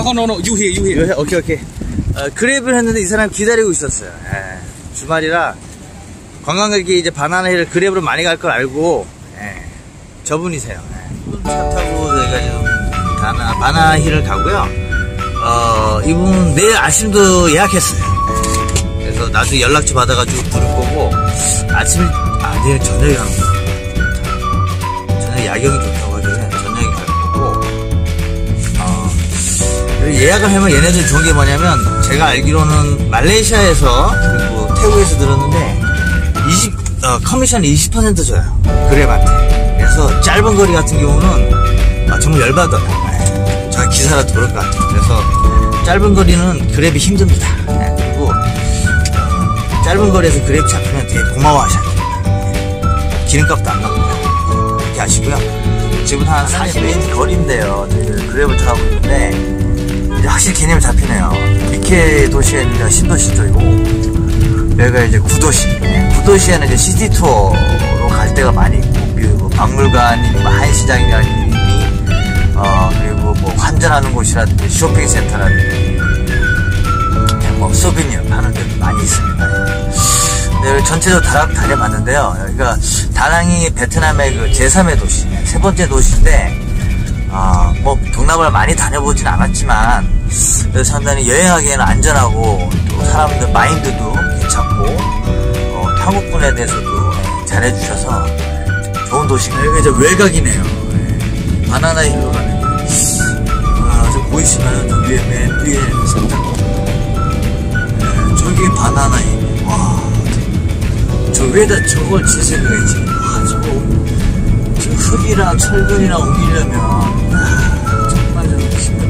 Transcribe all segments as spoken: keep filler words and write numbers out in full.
no, no, no. You here, you here. 오케이, 오케이. 어, 그랩을 했는데 이 사람 기다리고 있었어요. 예, 주말이라 관광객이 이제 바나나힐을 그랩으로 많이 갈 걸 알고, 예, 저분이세요. 예. 차 타고 저희가 지금 바나, 바나나힐을 가고요. 어, 이분 내일 아침도 예약했어요. 그래서 나중에 연락처 받아가지고 부를 거고, 아침, 아, 내일 저녁에 가는 거야. 저녁에 야경이 좋다고 하길래 저녁에 갈 거고, 어, 예약을 하면 얘네들 좋은 게 뭐냐면, 제가 알기로는 말레이시아에서, 그리고 태국에서 들었는데, 이십, 어, 커미션이 이십 퍼센트 줘요. 그랩한테. 그래서 짧은 거리 같은 경우는, 아, 정말 열받아요. 네. 저 기사라도 그럴 것 같아요. 그래서 짧은 거리는 그랩이 힘듭니다. 네. 그리고, 어, 짧은 거리에서 그랩 잡히면 되게 고마워 하셔야 됩니다. 네. 기름값도 안 나옵니다. 이렇게 아시고요. 지금 한 사십 미터 거리인데요. 그랩을 타고 있는데, 이제 확실히 개념이 잡히네요. 미케 도시에 있는 신도시 쪽이고, 여기가 이제 구도시. 네. 구도시에는 이제 시티 투어로 갈 때가 많이 있고, 그리고 박물관이니, 뭐 한시장이니, 어, 그리고 뭐 환전하는 곳이라든지, 쇼핑센터라든지, 뭐 소비니어 파는 데도 많이 있습니다. 네, 전체적으로 다락 다녀봤는데요. 여기가 다낭이 베트남의 그 제삼의 도시, 세 번째 도시인데, 어, 뭐 동남아를 많이 다녀보진 않았지만 상당히 여행하기에는 안전하고 또 사람들 마인드도 괜찮고 어, 한국 분에 대해서도 잘해주셔서 좋은 도시입니다. 여기가 이제 외곽이네요. 네. 바나나힐로 가는 길. 아, 저 보이시나요? 저 위에 맨 위에 산타고. 네, 저기 바나나힐. 와, 저 위에다 저걸 질 생각했지. 와, 저거 저 흙이랑 철근이랑 옮기려면 아, 정말 좀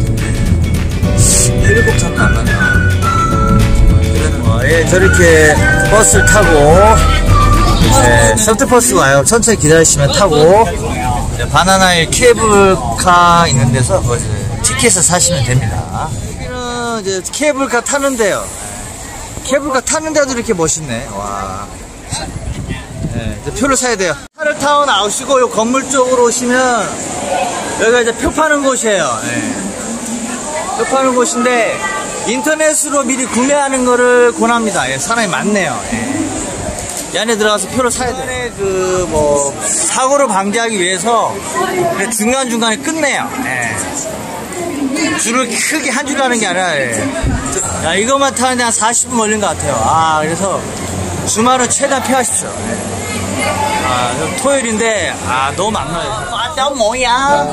힘든데 헬리콥터는 안 갔나? 어, 예, 저렇게 버스를 타고 예, 셔틀버스가 와요. 천천히 기다리시면 타고 예, 바나나힐 케이블카 있는 데서 거기서 티켓을 사시면 됩니다. 여기는 이제 케이블카 타는데요. 케이블카 타는데도 이렇게 멋있네. 와. 네, 이제 표를 사야 돼요. 차를 타고 나오시고 요 건물 쪽으로 오시면 여기가 이제 표 파는 곳이에요. 네. 표 파는 곳인데 인터넷으로 미리 구매하는 거를 권합니다. 예, 사람이 많네요. 예. 이 안에 들어가서 표를 사야 돼요. 그 뭐 사고를 방지하기 위해서 중간중간에 끝내요. 예. 줄을 크게 한 줄 가는 게 아니라 예. 야, 이것만 타는데 한 사십 분 걸린 것 같아요. 아, 그래서 주말은 최대한 피하십시오. 예. 아, 토요일인데, 아, 너무 많아요. 아, 너 뭐야?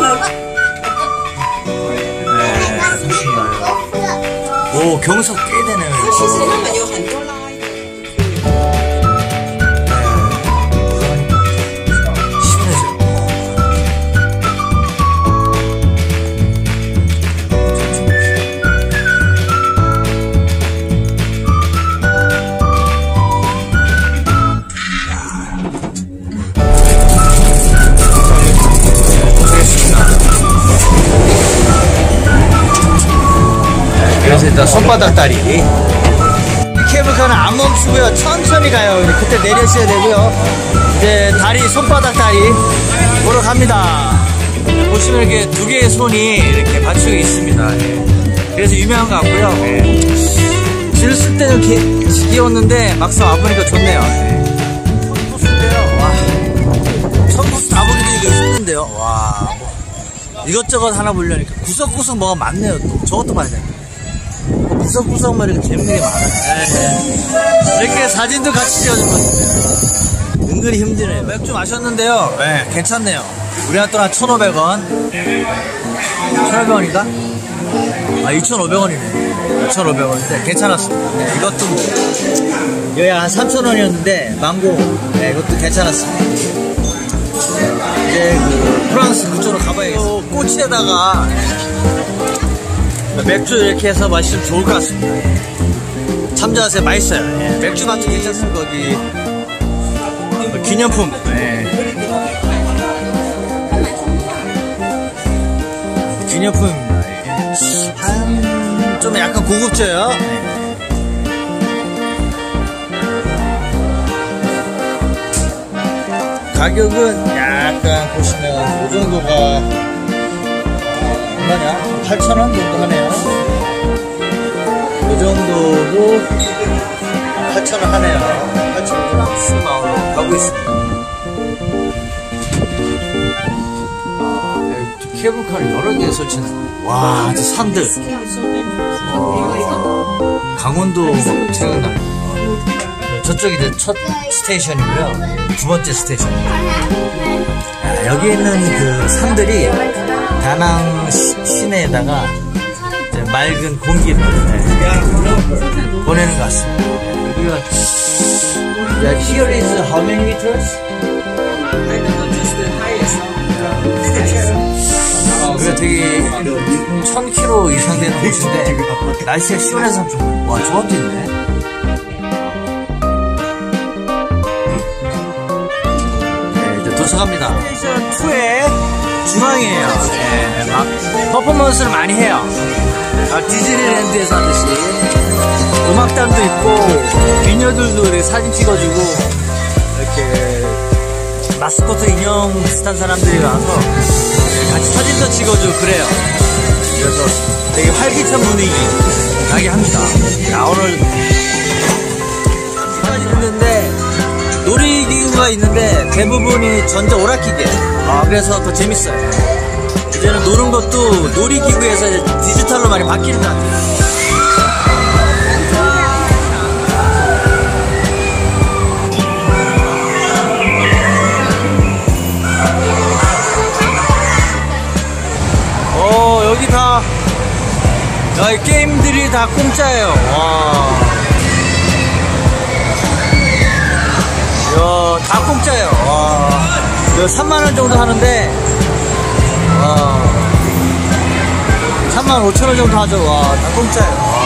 네, 좋습니다. 오, 경석 꽤 되네요. 그래서 일단 손바닥 다리. 이 케이블카는 안 멈추고요. 천천히 가요. 그때 내려셔야 되고요. 이제 다리, 손바닥 다리 보러 갑니다. 보시면 이렇게 두 개의 손이 이렇게 받치고 있습니다. 예. 그래서 유명한 것 같고요. 예. 줄 쓸 때는 지겨웠는데 막상 와보니까 좋네요. 예. 천부스인데요. 와. 천부스 다 보기도 이게 힘든데요. 와. 뭐 이것저것 하나 보려니까 구석구석 뭐가 많네요. 또 저것도 봐야 돼요. 구석구석만 이렇게 재밌는 게 많아요. 네. 이렇게 사진도 같이 찍어줄 것 같아요. 은근히 힘드네요. 맥주 마셨는데요. 네, 괜찮네요. 우리나라 돈 한 천오백 원. 천오백 원인가? 아, 이천오백 원이네. 이천오백 원인데 괜찮았습니다. 네, 이것도 뭐. 여기 한 삼천 원이었는데, 망고. 네, 이것도 괜찮았습니다. 이제 그 프랑스 그쪽으로 가봐야겠어요. 꼬치에다가 맥주 이렇게 해서 마시면 좋을 것 같습니다. 참조하세요. 맛있어요. 예. 맥주 맛도 괜찮습니다. 거기 어, 기념품. 예. 기념품입니다. 예. 한, 좀 약간 고급져요. 예. 가격은 약간 보시면 이 정도가 얼마냐? 팔천 원 정도 하네요. 이 정도도 팔천 원 하네요. 팔천 원 스마트로 가고 있습니다. 아, 케이블카를 여러 개 설치했어요. 와, 저 산들. 와, 강원도 생각나요. 저쪽이 이제 첫 스테이션이고요. 두 번째 스테이션. 아, 여기 있는 그 산들이 다낭 시, 시내에다가 이제 맑은 공기를 네, 보내는 것 같습니다. 여기가 yeah, here is how many meters? I know just the highest. 그게 되게 천 킬로미터 이상 되는 곳인데 날씨가 시원해서 좀 와 조합도 있네. 네, 이제 도착합니다. 스테이션 이의 중앙이에요. 네, 막 퍼포먼스를 많이 해요. 아, 디즈니랜드에서 하듯이 음악단도 있고 미녀들도 이렇게 사진 찍어주고 이렇게 마스코트 인형 비슷한 사람들이 와서 같이 사진도 찍어주고 그래요. 그래서 되게 활기찬 분위기 나게 합니다. 야, 오늘 시간이 됐는데 놀이기구가 있는데 대부분이 전자 오락기계. 아, 그래서 더 재밌어요. 이제는 노는 것도 놀이기구에서 이제 디지털로 많이 바뀌는 것 같아요. 어, 여기 다, 야, 게임들이 다 공짜예요. 와. 야, 다 공짜예요. 와. 삼만 원 정도 하는데, 와. 삼만 오천 원 정도 하죠. 와, 다 공짜예요. 와.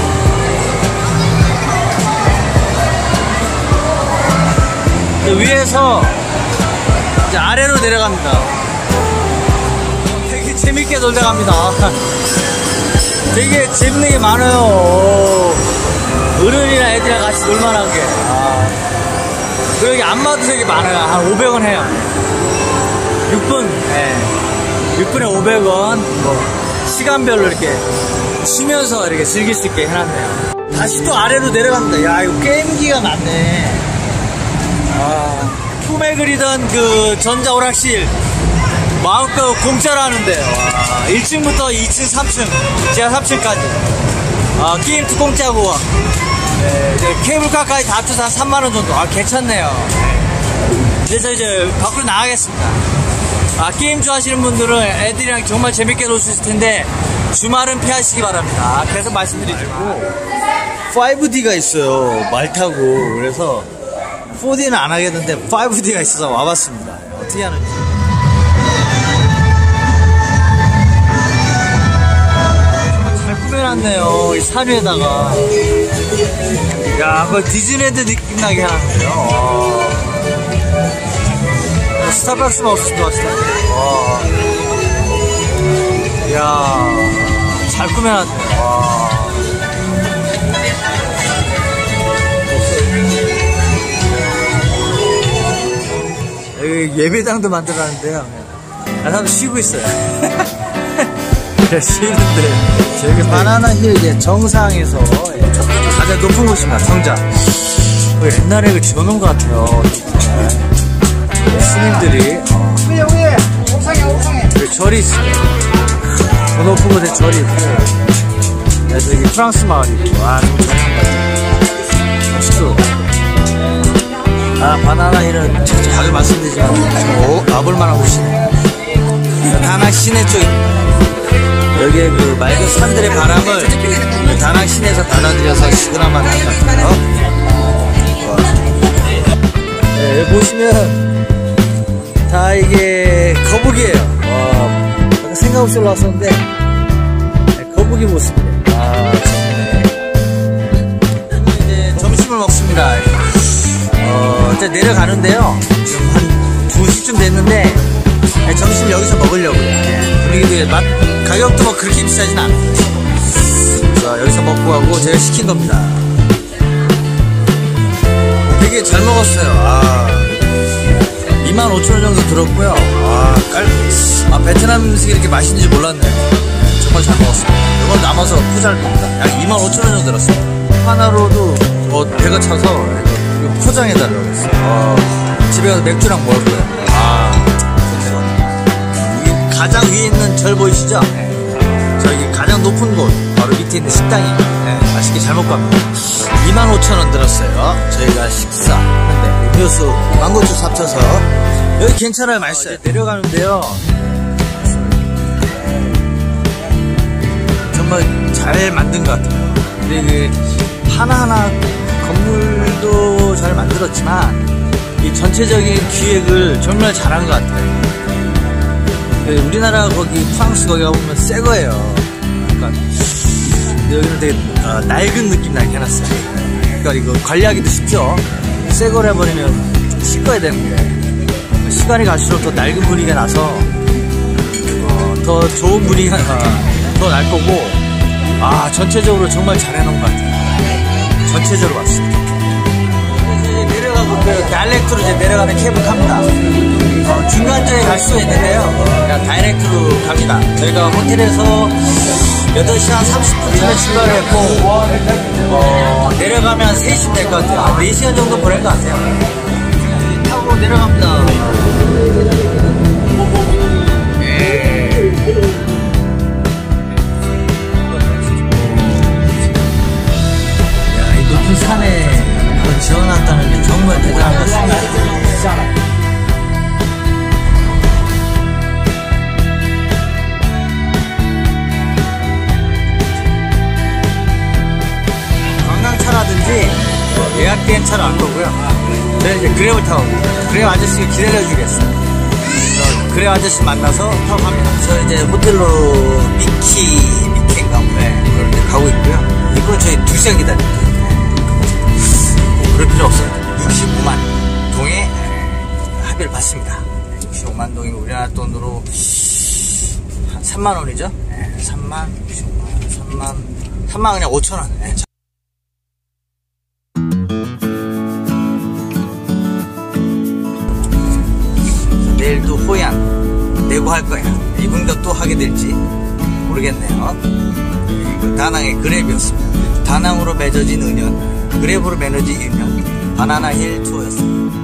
위에서 이제 아래로 내려갑니다. 되게 재밌게 놀다 갑니다. 되게 재밌는 게 많아요. 어른이나 애들이랑 같이 놀만한 게. 아. 그리고 여기 안마도 되게 많아요. 한 오백 원 해요. 육 분. 네. 육 분에 오백 원. 뭐 시간별로 이렇게 쉬면서 이렇게 즐길 수 있게 해놨네요. 다시 또 아래로 내려갑니다. 야, 이거 게임기가 많네. 아, 꿈에 그리던 그 전자오락실 마음껏 공짜로 하는데, 와, 일 층부터 이 층, 삼 층, 제가 삼 층까지. 아, 게임도 공짜고, 네, 이제 케이블카까지 다 합쳐서 한 삼만 원 정도. 아, 괜찮네요. 그래서 이제 밖으로 나가겠습니다. 아, 게임 좋아하시는 분들은 애들이랑 정말 재밌게 놀 수 있을 텐데, 주말은 피하시기 바랍니다. 계속 말씀드리고, 파이브 디가 있어요. 말 타고. 그래서, 포 디는 안 하겠는데, 파이브 디가 있어서 와봤습니다. 어떻게 하는지. 꾸며놨네요. 이 산 위에다가. 야, 그 디즈니랜드 느낌 나게 해놨네요. 스타벅스 마우스도 왔어요. 와. 이야, 잘 꾸며놨네. 와. 여기 예배당도 만들어놨는데요. 아, 사람 쉬고 있어요. 쉬는데 저기 바나나 힐 이제 정상에서 가장 높은 곳입니다. 정자. 옛날에 그 지어놓은 것 같아요. 네. 스님들이 어. 위에 위에 옥상에 옥상에 절이 있어요. 더 높은 곳에 절이 있고, 그래서 여기 프랑스 마을이 있고, 아, 너무 잘한 것 같아요. 멋있죠. 아, 바나나 힐은 자주 말씀드리지만 오, 와볼만한 곳이네. 다낭 시내 쪽입니다. 여기에 그 맑은 산들의 바람을 다낭 시내에서 받아들여서 시원함만 하는 것 같아요. 네, 여기 보시면 다 이게 거북이에요. 와, 생각 없이 올라왔었는데 네, 거북이 모습이에요. 아, 재밌네. 이제 점심을 먹습니다. 어, 이제 내려가는데요. 지금 한 두 시쯤 됐는데 네, 점심 여기서 먹으려고요. 네, 분위기도 맛, 가격도 뭐 그렇게 비싸진 않아요. 그래서 여기서 먹고 가고 제가 시킨 겁니다. 되게 잘 먹었어요. 아, 이만 오천 원 정도 들었고요. 아, 깔, 아, 베트남 음식이 이렇게 맛있는지 몰랐네요. 네, 정말 잘 먹었습니다. 이건 남아서 포장할 겁니다. 약 이만 오천 원 정도 들었어요. 하나로도 어, 배가 차서 이거 포장해달라고 했어요. 어, 집에 가서 맥주랑 먹을 거예요. 아, 좋네요. 여기 가장 위에 있는 절 보이시죠? 네. 저기 가장 높은 곳 바로 밑에 있는 식당이에요. 네, 맛있게 잘 먹고 갑니다. 이만 오천 원 들었어요. 저희가 식사했는데 음료수 망고주스 합쳐서 여기 괜찮아요. 맛있어요. 어, 이제 내려가는데요. 정말 잘 만든 것 같아요. 근데 그 하나하나 건물도 잘 만들었지만 이 전체적인 기획을 정말 잘한 것 같아요. 우리나라 거기 프랑스 거기 가보면 새 거예요. 그러니까 근데 여기는 되게 어, 낡은 느낌 나게 해놨어요. 그러니까 이거 관리하기도 쉽죠. 새 거를 해버리면 씻어야 되는데 시간이 갈수록 더 낡은 분위기가 나서 어, 더 좋은 분위기가 어, 더 날 거고, 아 전체적으로 정말 잘 해놓은 것 같아요. 전체적으로 봤습니다. 이제 내려가고 그 다이렉트로 이제 내려가는 케이블카입니다. 어, 중간점에 갈 수가 있는데요. 그냥 다이렉트로 갑니다. 저희가 호텔에서 여덟 시 한 삼십 분쯤에 출발을 했고, 어, 내려가면 세 시쯤 될 것 같아요. 한 네 시간 정도 보낼 것 같아요. 타고 내려갑니다. 예. 야, 이 높은 산에 이걸 지어놨다는 게 정말 대단한 것 같습니다. 차라든지 예약된 차로 안 거고요. 저희는 이제 그랩을 타고 그랩 아저씨가 기다려주겠어요. 그래서 그랩 아저씨 만나서 타고 갑니다. 저는 이제 호텔로 미키 미키인가 네, 그걸 이제 가고 있고요. 이건 저희 두 시간 기다립니다. 뭐 그럴 필요 없어요. 육십오만 동에 합의를 받습니다. 육십오만 동이 우리나라 돈으로 한 삼만 원이죠. 네, 삼만 육십오만 삼만 삼만 그냥 오천 원. 네. 내일도 호양 내고 할 거야. 이분과 또 하게 될지 모르겠네요. 그리고 다낭의 그랩이었습니다. 다낭으로 맺어진 인연, 그랩으로 맺어진 인연, 바나나 힐 투어였습니다.